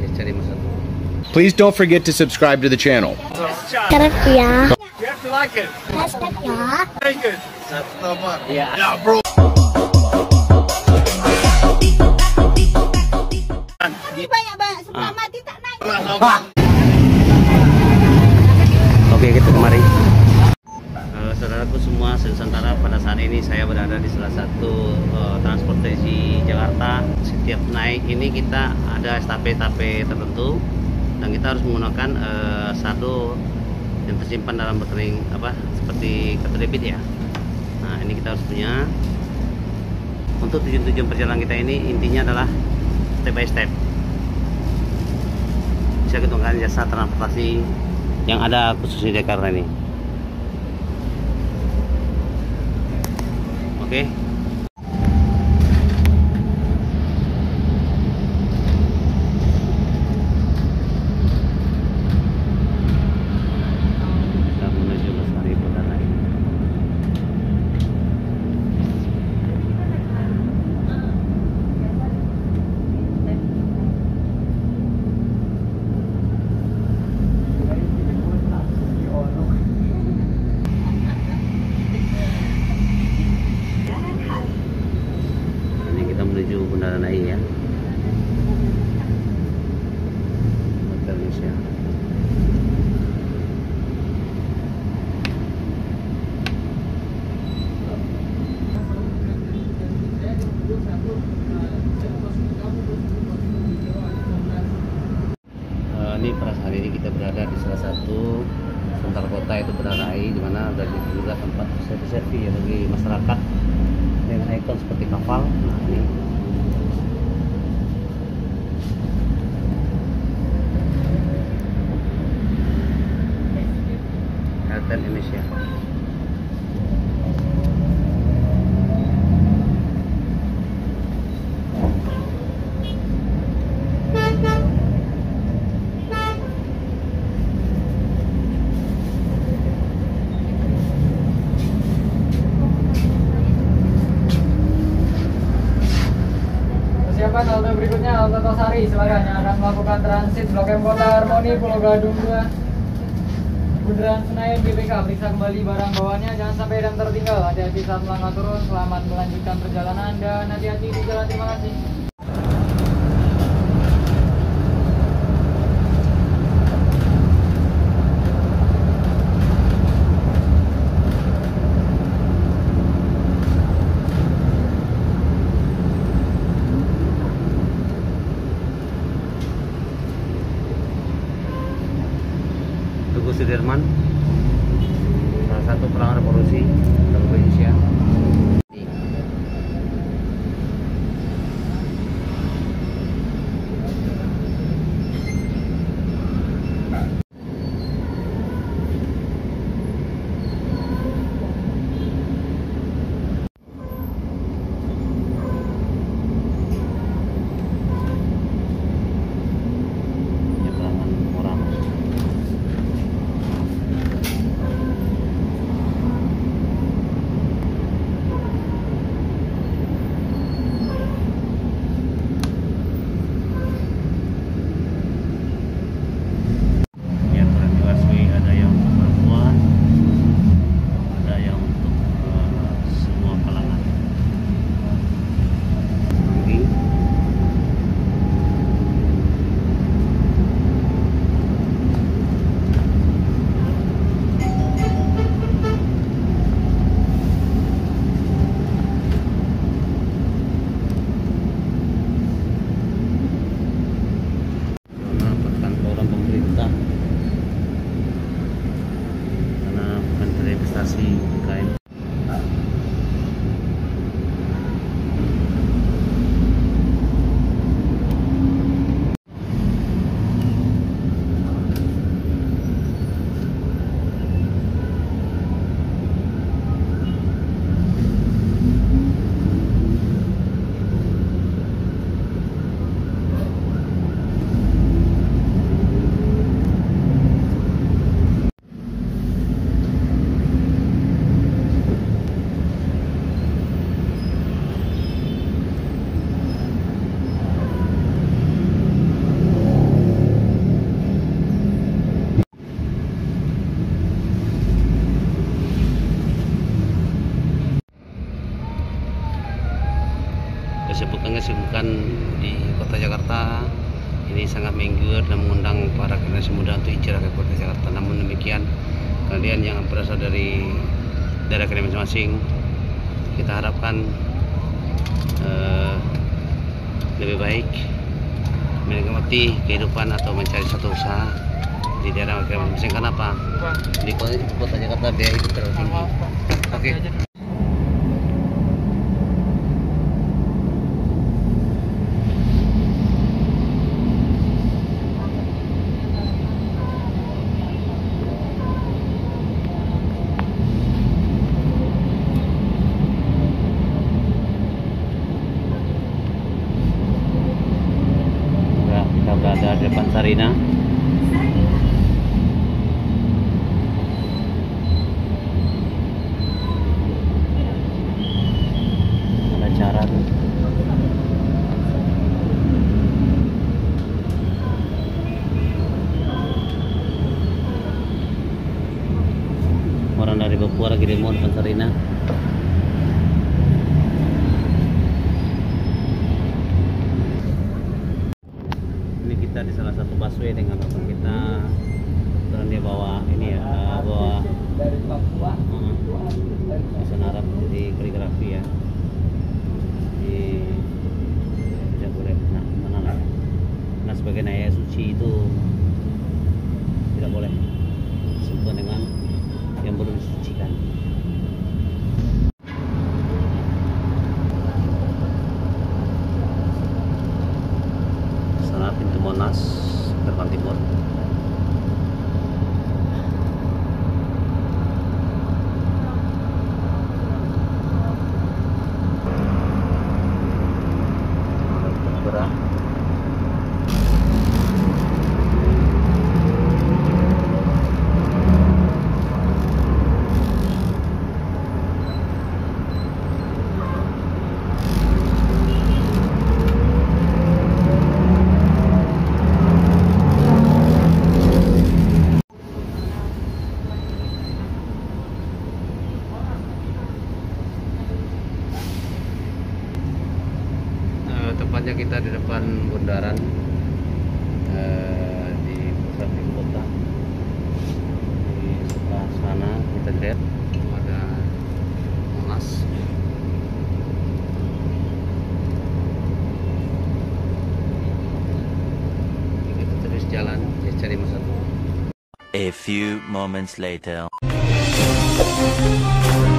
cari masa dulu. Please don't forget to subscribe to the channel. Subscribe ya. You have to like it. Subscribe ya. Very good. Ya. Bro. Banyak-banyak sebelum mati tak naik. Oke, kita kemari. Saudaraku semua Nusantara, pada saat ini saya berada di salah satu transportasi Jakarta. Setiap naik ini kita ada etape-etape tertentu dan kita harus menggunakan saldo yang tersimpan dalam rekening seperti kartu debit ya. Nah, ini kita harus punya. Untuk tujuan-tujuan perjalanan kita ini intinya adalah step by step. Bisa kita gunakan jasa transportasi yang ada khusus di Jakarta ini. Oke. Kita menuju Lestari Bundaran ini. Menuju Bundaran AI ya. Hotel Indonesia. Ini pada saat ini kita berada di salah satu sentra kota, itu Bundaran AI, di mana ada juga tempat selfie ya bagi masyarakat dengan ikon seperti kapal. Nah, ini Hotel Indonesia. Persiapan halte berikutnya, halte Tosari. Silakan yang akan melakukan transit Blok M Kota Harmoni, Pulau Gadung 2, Bundaran Senayan GBK. Periksa kembali barang bawaannya, jangan sampai ada yang tertinggal. Hati-hati saat melangkah turun. Selamat melanjutkan perjalanan dan hati-hati di jalan. Terima kasih. Tugu Sudirman, salah satu pelanggan revolusi Republik Indonesia. kesibukan di kota Jakarta ini sangat menggiur dan mengundang para generasi muda untuk hijrah ke kota Jakarta. Namun demikian, kalian yang berasal dari daerah kalian masing-masing, kita harapkan lebih baik menikmati kehidupan atau mencari satu usaha di daerah kalian masing-masing. Kenapa? Di kota Jakarta biaya hidup terlalu tinggi. Oke. Kita berada di depan Sarina. Ada jaran. Orang dari Papua lagi demo depan Sarina. Kita di salah satu busway dengan abang kita, dan dia bawa ini ya, bawa Dari Papua. bisa narap jadi kaligrafi ya, di tidak boleh mana lah. Nah sebagai ayat suci itu tidak boleh sentuhan dengan yang belum disucikan. Pintu Monas, depan timur. Berah. Tepatnya kita di depan bundaran di pusat ibu kota. Di sebelah sana kita lihat ada Monas. Kita terus jalan cari masa. A few moments later.